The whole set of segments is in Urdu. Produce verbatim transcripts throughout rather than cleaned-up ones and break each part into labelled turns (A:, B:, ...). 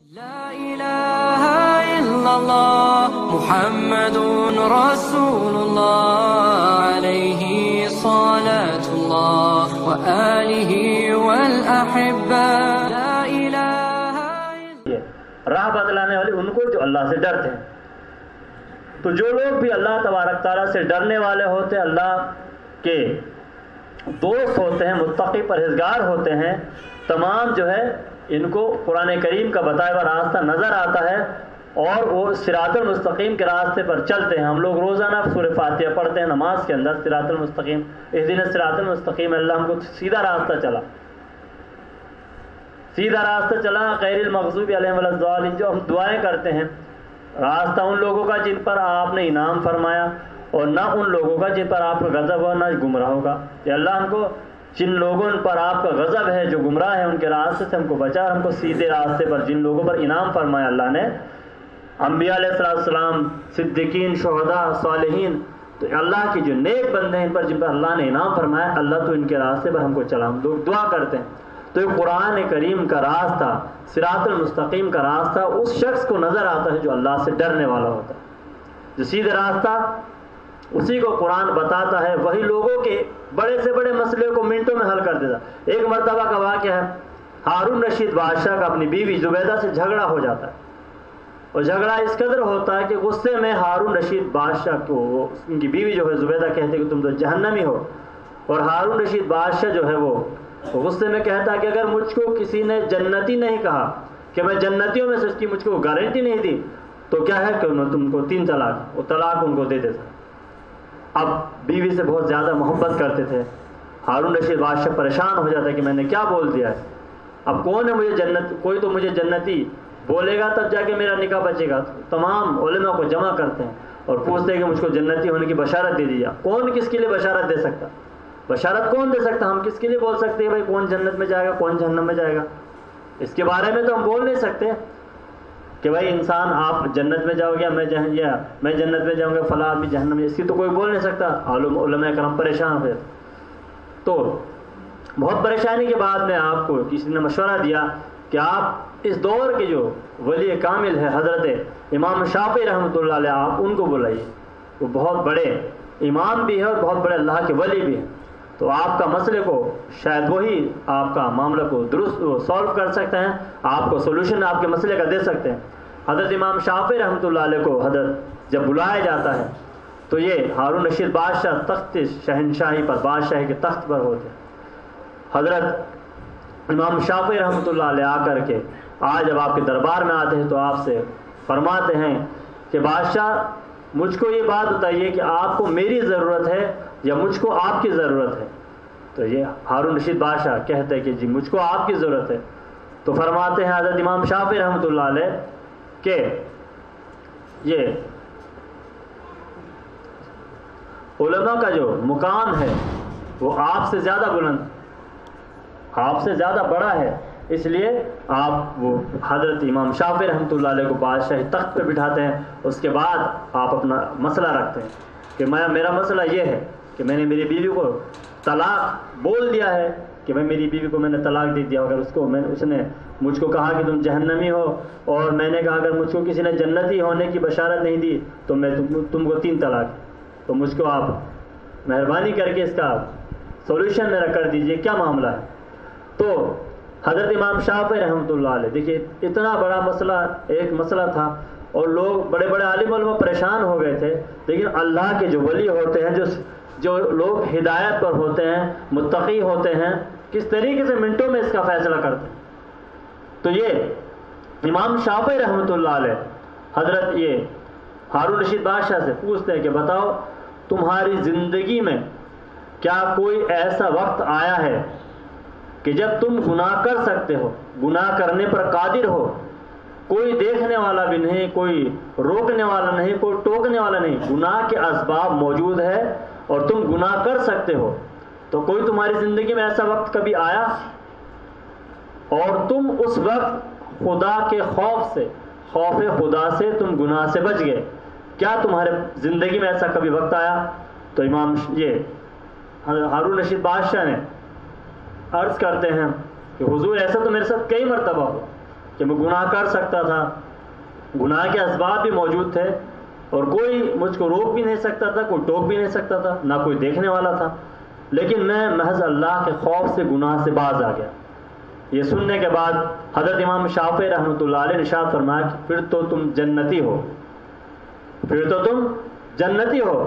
A: لا الہ الا اللہ محمد رسول اللہ علیہ صلاۃ اللہ وآلہ والاحبہ. لا الہ
B: راہ بدلانے والے ان کو جو اللہ سے ڈرتے ہیں. تو جو لوگ بھی اللہ تبارک تعالیٰ سے ڈرنے والے ہوتے ہیں، اللہ کے دوست ہوتے ہیں، متقی پرہیزگار ہوتے ہیں، تمام جو ہے ان کو قرآن کریم کا بتایا ہوا راستہ نظر آتا ہے اور وہ صراط المستقیم کے راستے پر چلتے ہیں. ہم لوگ روزانہ سورہ فاتحہ پڑھتے ہیں نماز کے اندر، صراط المستقیم اہدنا الصراط المستقیم، اللہ ہم کو سیدھا راستہ چلا سیدھا راستہ چلا غیر المغضوب علیہم ولا الضالین. جو ہم دعائیں کرتے ہیں، راستہ ان لوگوں کا جن پر آپ نے انعام فرمایا اور نہ ان لوگوں کا جن پر آپ کا غضب ہو، نہ گمراہوں کا. کہ اللہ ہم کو جن لوگوں پر آپ کا غضب ہے، جو گمراہ ہیں، ان کے راستے سے ہم کو بچا، اور ہم کو سیدھے راستے پر جن لوگوں پر انعام فرمایا اللہ نے، انبیاء علیہ السلام، صدیقین، شہداء، صالحین، تو اللہ کی جو نیک بندے ہیں ان پر جن پر اللہ نے انعام فرمایا، اللہ تو ان کے راستے پر ہم کو چلا. ہم لوگ دعا کرتے ہیں. تو یہ قرآن کریم کا راستہ، صراط المستقیم کا راستہ اس شخص کو نظر آتا ہے جو اللہ سے ڈرنے والا ہوتا ہے. جو سیدھے راستہ اسی کو قرآن بتاتا ہے، وہی لوگوں کے بڑے سے بڑے مسئلے کو منٹوں میں حل کر دیتا. ایک مرتبہ کا واقعہ ہے، ہارون رشید بادشاہ کا اپنی بیوی زبیدہ سے جھگڑا ہو جاتا ہے، اور جھگڑا اس قدر ہوتا ہے کہ غصے میں ہارون رشید بادشاہ کو ان کی بیوی جو ہے زبیدہ کہتے کہ تم تو جہنمی ہو، اور ہارون رشید بادشاہ جو ہے وہ غصے میں کہتا ہے کہ اگر مجھ کو کسی نے جنتی نہیں کہا کہ میں جنتیوں میں سے اس کی مجھ کو گارنٹی نہیں دی تو کیا ہے کہ انہوں تم کو تین طلاق وہ طلاق ان کو دے دیتا. اب بیوی سے بہت زیادہ محبت کرتے تھے. ہارون رشید بادشاہ پریشان ہو جاتا ہے کہ میں نے کیا بول دیا ہے، اب کون ہے مجھے جنت، کوئی تو مجھے جنتی بولے گا تب جا کے میرا نکاح بچے گا. تمام علماء کو جمع کرتے ہیں اور پوچھتے ہیں کہ مجھ کو جنتی ہونے کی بشارت دے دیجیے. کون کس کے لیے بشارت دے سکتا، بشارت کون دے سکتا؟ ہم کس کے لیے بول سکتے ہیں بھائی کون جنت میں جائے گا کون جہنم میں جائے گا؟ اس کے بارے میں تو ہم بول نہیں سکتے کہ بھائی انسان آپ جنت میں جاؤ گے میں جہن یا میں جنت میں جاؤں گا فلاں آدمی جہنم میں، اس کی تو کوئی بول نہیں سکتا. علماء کرام پریشان ہوئے. تو بہت پریشانی کے بعد میں آپ کو کسی نے مشورہ دیا کہ آپ اس دور کے جو ولی کامل ہے حضرت امام شافعی رحمۃ اللہ علیہ، آپ ان کو بلائیے. وہ بہت بڑے امام بھی ہے اور بہت بڑے اللہ کے ولی بھی ہیں. تو آپ کا مسئلے کو شاید وہی آپ کا معاملہ کو درست سولو کر سکتے ہیں، آپ کو سولوشن آپ کے مسئلے کا دے سکتے ہیں. حضرت امام شافعی رحمۃ اللہ علیہ کو حضرت جب بلایا جاتا ہے تو یہ ہارون رشید بادشاہ تخت شہنشاہی پر، بادشاہی کے تخت پر ہوتے ہیں. حضرت امام شافعی رحمۃ اللہ علیہ آ کر کے آج جب آپ کے دربار میں آتے ہیں تو آپ سے فرماتے ہیں کہ بادشاہ مجھ کو یہ بات بتائیے کہ آپ کو میری ضرورت ہے یا مجھ کو آپ کی ضرورت ہے؟ تو یہ ہارون رشید بادشاہ کہتے ہیں کہ جی مجھ کو آپ کی ضرورت ہے. تو فرماتے ہیں حضرت امام شافعی رحمۃ اللہ علیہ کہ یہ علماء کا جو مقام ہے وہ آپ سے زیادہ بلند، آپ سے زیادہ بڑا ہے، اس لیے آپ وہ حضرت امام شافعی رحمۃ اللہ علیہ کو بادشاہی تخت پہ بٹھاتے ہیں. اس کے بعد آپ اپنا مسئلہ رکھتے ہیں کہ میں میرا مسئلہ یہ ہے کہ میں نے میری بیوی کو طلاق بول دیا ہے، کہ میں میری بیوی کو میں نے طلاق دے دیا. اگر اس کو میں اس نے مجھ کو کہا کہ تم جہنمی ہو اور میں نے کہا اگر مجھ کو کسی نے جنتی ہونے کی بشارت نہیں دی تو میں تم, تم کو تین طلاق، تو مجھ کو آپ مہربانی کر کے اس کا سولوشن میرا کر دیجئے، کیا معاملہ ہے؟ تو حضرت امام شافعی رحمۃ اللہ علیہ، دیکھیے اتنا بڑا مسئلہ ایک مسئلہ تھا اور لوگ بڑے بڑے عالم علماء پریشان ہو گئے تھے، لیکن اللہ کے جو ولی ہوتے ہیں، جو جو لوگ ہدایت پر ہوتے ہیں، متقی ہوتے ہیں، کس طریقے سے منٹوں میں اس کا فیصلہ کرتے ہیں. تو یہ امام شافعی رحمۃ اللہ علیہ حضرت یہ ہارون رشید بادشاہ سے پوچھتے ہیں کہ بتاؤ تمہاری زندگی میں کیا کوئی ایسا وقت آیا ہے کہ جب تم گناہ کر سکتے ہو، گناہ کرنے پر قادر ہو، کوئی دیکھنے والا بھی نہیں، کوئی روکنے والا نہیں، کوئی ٹوکنے والا نہیں، گناہ کے اسباب موجود ہے اور تم گناہ کر سکتے ہو، تو کوئی تمہاری زندگی میں ایسا وقت کبھی آیا اور تم اس وقت خدا کے خوف سے، خوف خدا سے تم گناہ سے بچ گئے؟ کیا تمہارے زندگی میں ایسا کبھی وقت آیا؟ تو امام یہ ہارون رشید بادشاہ نے عرض کرتے ہیں کہ حضور ایسا تو میرے ساتھ کئی مرتبہ ہو. کہ میں گناہ کر سکتا تھا، گناہ کے اسباب بھی موجود تھے اور کوئی مجھ کو روک بھی نہیں سکتا تھا، کوئی ٹوک بھی نہیں سکتا تھا، نہ کوئی دیکھنے والا تھا، لیکن میں محض اللہ کے خوف سے گناہ سے باز آ گیا۔ یہ سننے کے بعد حضرت امام شافعی رحمۃ اللہ علیہ نے ارشاد فرمایا کہ پھر تو تم جنتی ہو، پھر تو تم جنتی ہو۔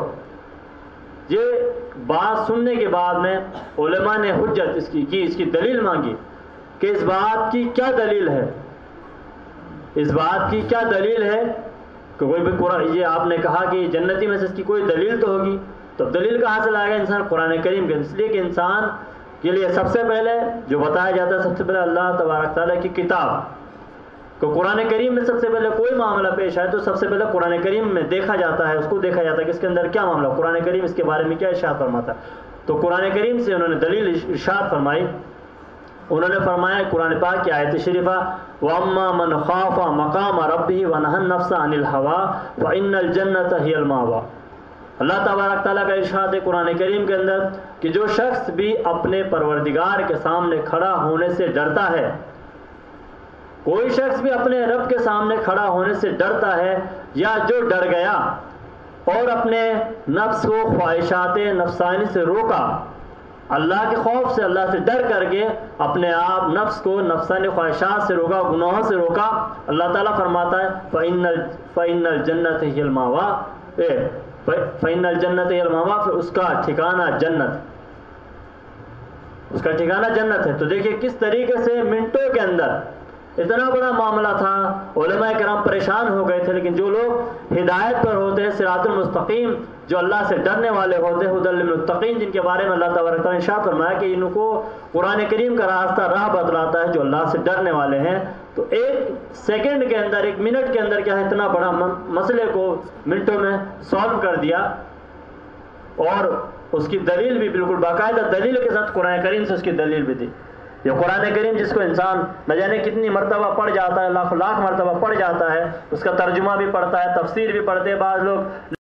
B: یہ بات سننے کے بعد میں علماء نے حجت اس کی کی اس کی دلیل مانگی کہ اس بات کی کیا دلیل ہے، اس بات کی کیا دلیل ہے کہ کوئی بھی قرآن، یہ آپ نے کہا کہ جنتی میں سے اس کی کوئی دلیل تو ہوگی، تو دلیل کہاں سے لائے گا انسان؟ قرآن کریم کے، اس لیے کہ انسان کے لیے سب سے پہلے جو بتایا جاتا ہے، سب سے پہلے اللہ تبارک تعالیٰ کی کتاب کو، قرآن کریم میں سب سے پہلے کوئی معاملہ پیش آئے تو سب سے پہلے قرآن کریم میں دیکھا جاتا ہے، اس کو دیکھا جاتا ہے کہ اس کے اندر کیا معاملہ، قرآن کریم اس کے بارے میں کیا ارشاد فرماتا ہے۔ تو قرآن کریم سے انہوں نے دلیل ارشاد فرمائی، انہوں نے فرمایا قرآن پاک کی آیت شریفہ وَأَمَّا مَنْ خَافَ مَقَامَ رَبِّهِ وَنَهَى النَّفْسَ عَنِ الْهَوَىٰ فَإِنَّ الْجَنَّةَ هِيَ الْمَأْوَىٰ۔ اللہ تبارک تعالیٰ کا ارشاد ہے قرآن کریم کے اندر کہ جو شخص بھی اپنے پروردگار کے سامنے کھڑا ہونے سے ڈرتا ہے، کوئی شخص بھی اپنے رب کے سامنے کھڑا ہونے سے ڈرتا ہے، یا جو ڈر گیا اور اپنے نفس کو خواہشات نفسانی سے روکا، اللہ کے خوف سے، اللہ سے ڈر کر کے اپنے آپ نفس کو نفسانی خواہشات سے روکا، گناہوں سے روکا، اللہ تعالیٰ فرماتا ہے فَإِنَّ فَإِنَّ الْجَنَّةَ هِيَ الْمَأْوَىٰ، فَإِنَّ الْجَنَّةَ هِيَ الْمَأْوَىٰ، پھر اس کا ٹھکانہ جنت، اس کا ٹھکانہ جنت ہے۔ تو دیکھیے کس طریقے سے منٹوں کے اندر اتنا بڑا معاملہ تھا، علماء کرام پریشان ہو گئے تھے، لیکن جو لوگ ہدایت پر ہوتے ہیں، صراط المستقیم، جو اللہ سے ڈرنے والے ہوتے ہیں، ہدی للمتقین، جن کے بارے میں اللہ تبارک تعالیٰ نے ارشاد فرمایا کہ ان کو قرآن کریم کا راستہ راہ بتلاتا ہے جو اللہ سے ڈرنے والے ہیں، تو ایک سیکنڈ کے اندر، ایک منٹ کے اندر کیا ہے اتنا بڑا مسئلے کو منٹوں میں سالو کر دیا، اور اس کی دلیل بھی بالکل باقاعدہ دلیل کے ساتھ قرآن کریم سے اس کی دلیل بھی دی۔ یہ قرآن کریم جس کو انسان نہ جانے کتنی مرتبہ پڑھ جاتا ہے، لاکھ لاکھ مرتبہ پڑھ جاتا ہے، اس کا ترجمہ بھی پڑھتا ہے، تفسیر بھی پڑھتے ہیں بعض لوگ،